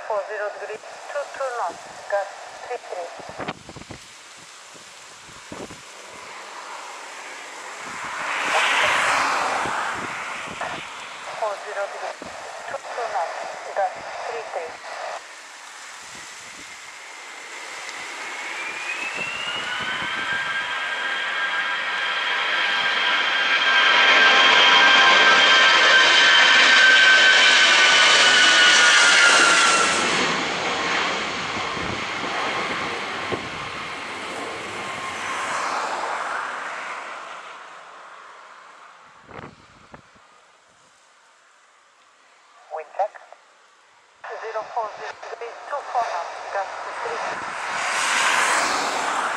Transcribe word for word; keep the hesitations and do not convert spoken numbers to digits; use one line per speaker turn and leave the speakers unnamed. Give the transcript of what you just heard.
four zero degrees, two two knots, gust three three. four zero degrees, two two knots, gust three three.
Wind check.
zero four zero degrees, two four knots, gust three.